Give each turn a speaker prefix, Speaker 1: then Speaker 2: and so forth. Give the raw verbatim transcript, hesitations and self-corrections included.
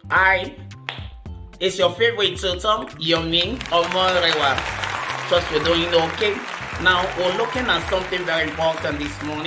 Speaker 1: Hi, it's your favorite tutor, Yomi Omorewa. Trust you're doing okay. Now we're looking at something very important this morning.